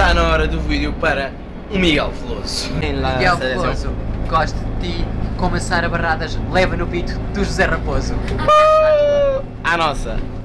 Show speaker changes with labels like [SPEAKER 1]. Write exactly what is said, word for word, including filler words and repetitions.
[SPEAKER 1] está na hora do vídeo para o Miguel Veloso.
[SPEAKER 2] Miguel Veloso, gosto de ti, como a Sara Barradas leva no pito do José Raposo.
[SPEAKER 1] À nossa.